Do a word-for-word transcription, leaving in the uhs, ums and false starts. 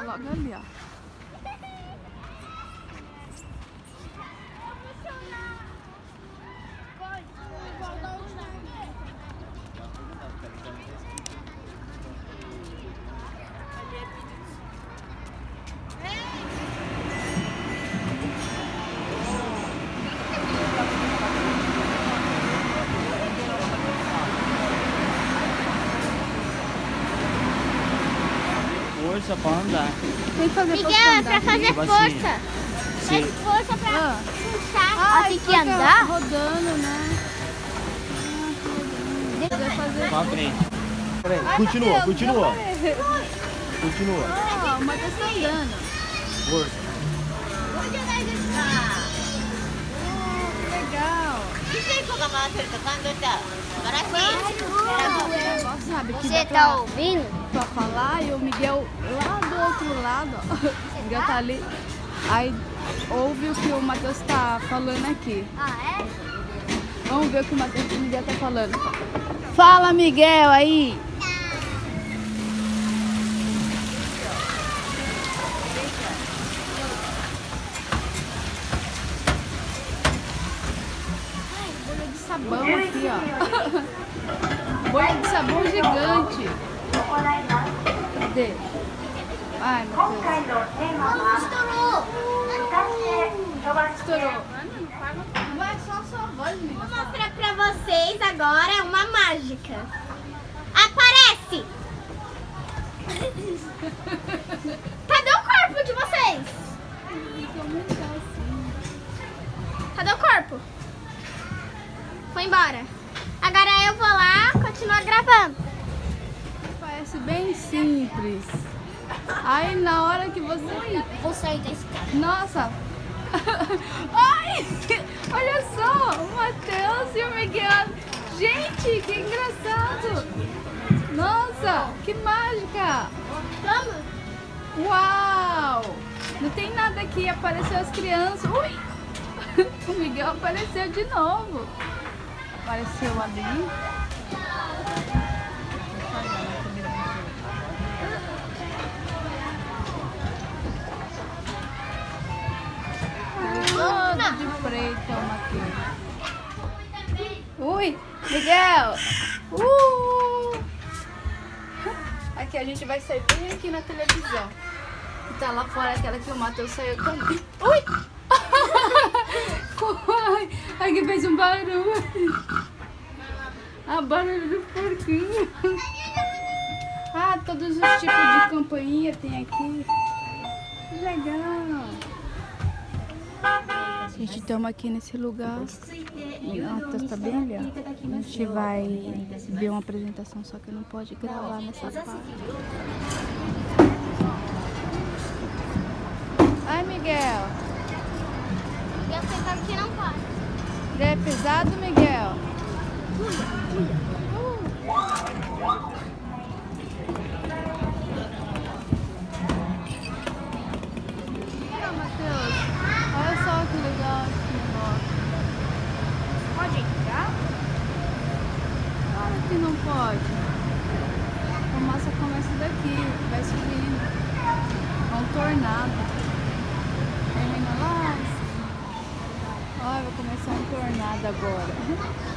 logo ali, ó. Força pra andar. Tem que fazer Miguel, força é andar. pra fazer Tipo assim, força. se- Faz força pra Ah. puxar. Ah, Ó, tem que fica andar. rodando, né? Poder fazer... Pra frente. Peraí, Ai, continua, Matheus, continua, não parei. continua. Ah, o Matheus tá andando. Força. Onde vai deixar? Oh, que legal. Negócio, sabe, que Você dá pra, tá ouvindo? pra falar e o Miguel lá do outro lado, ó. O Miguel tá ali. Aí ouve o que o Matheus tá falando aqui. Ah, é? Vamos ver o que o Matheus o Miguel tá falando. Fala, Miguel, aí. Bolha de sabão aqui, ó. Bolha de sabão gigante. Cadê? Ai, Matheus. Estourou. Estourou. Vai só a sua voz, menina. Vou mostrar pra vocês agora uma mágica. Aparece! Cadê o corpo de vocês? Cadê o corpo? Foi embora. Agora eu vou lá continuar gravando. Parece bem simples. Aí na hora que você... Vou sair da escada. Nossa! Ai! Olha só! O Matheus e o Miguel. Gente, que engraçado! Nossa! Que mágica! Vamos? Uau! Não tem nada aqui. Apareceu as crianças. Ui! O Miguel apareceu de novo. Apareceu ali. Todo de preto é o Matheus. Ui, Miguel! Uh! Aqui a gente vai sair bem aqui na televisão. Que tá lá fora aquela que o Matheus saiu também. Ui! Ai, aqui fez um barulho. Ah, barulho do porquinho. Ah, todos os tipos de campainha tem aqui. Que legal. Gente, estamos aqui nesse lugar. O Matheus tá bem ali, ó. A gente vai ver uma apresentação, só que não pode gravar nessa parte. Ai, Miguel. Miguel pensava que não pode. É pesado, Miguel? Olha, Matheus. Olha só que legal esse negócio. Pode entrar? Claro que não pode. A fumaça começa daqui, vai subindo. É um tornado. Termina lá. Olha, vai começar um tornado agora.